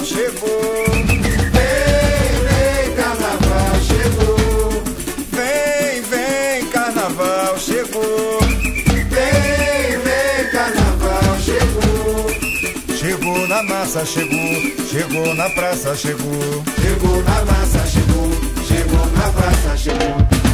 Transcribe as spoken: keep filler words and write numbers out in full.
chegou. Vem, vem, carnaval chegou. Vem, vem, carnaval chegou. Vem, vem, carnaval chegou. Chegou na massa, chegou. Chegou na praça, chegou. Chegou na massa, chegou. Chegou na praça, chegou.